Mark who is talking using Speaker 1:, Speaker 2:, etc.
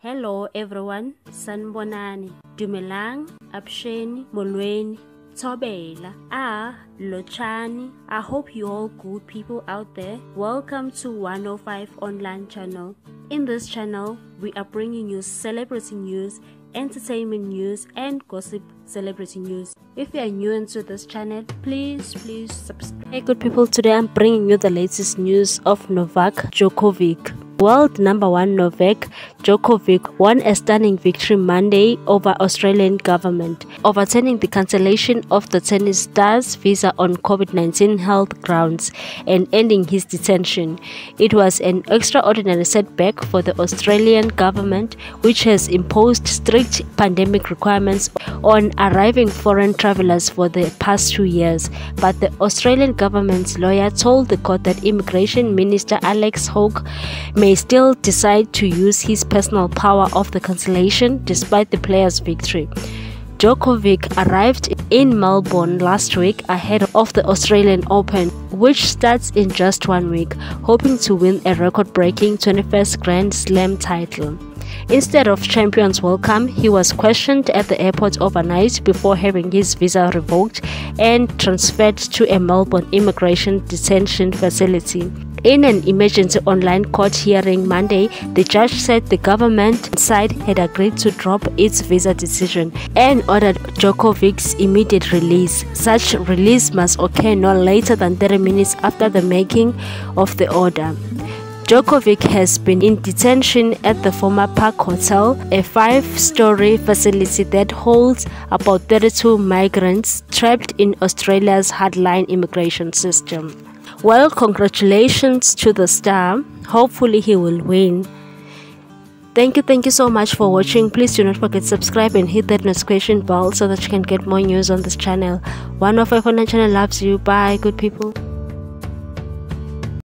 Speaker 1: Hello everyone, Sanbonani, Dumelang, Absheni, Molweni, Tobela, Lochani. I hope you all good people out there. Welcome to 105 online channel. In this channel, we are bringing you celebrity news, entertainment news and gossip celebrity news. If you are new into this channel, please subscribe. Hey good people, today I'm bringing you the latest news of Novak Djokovic. World number one Novak Djokovic won a stunning victory Monday over Australian government, overturning the cancellation of the tennis star's visa on COVID-19 health grounds and ending his detention. It was an extraordinary setback for the Australian government, which has imposed strict pandemic requirements on arriving foreign travelers for the past 2 years. But the Australian government's lawyer told the court that Immigration Minister Alex Hawke may still decide to use his personal power of the cancellation despite the player's victory. Djokovic arrived in Melbourne last week ahead of the Australian Open, which starts in just 1 week, hoping to win a record-breaking 21st Grand Slam title. Instead of Champions Welcome, he was questioned at the airport overnight before having his visa revoked and transferred to a Melbourne immigration detention facility. In an emergency online court hearing Monday, the judge said the government side had agreed to drop its visa decision and ordered Djokovic's immediate release. Such release must occur no later than 30 minutes after the making of the order. Djokovic has been in detention at the former Park Hotel, a 5-story facility that holds about 32 migrants trapped in Australia's hardline immigration system. Well, congratulations to the star. Hopefully he will win. Thank you so much for watching. Please do not forget to subscribe and hit that notification bell so that you can get more news on this channel. 105 Online channel loves you. Bye, good people.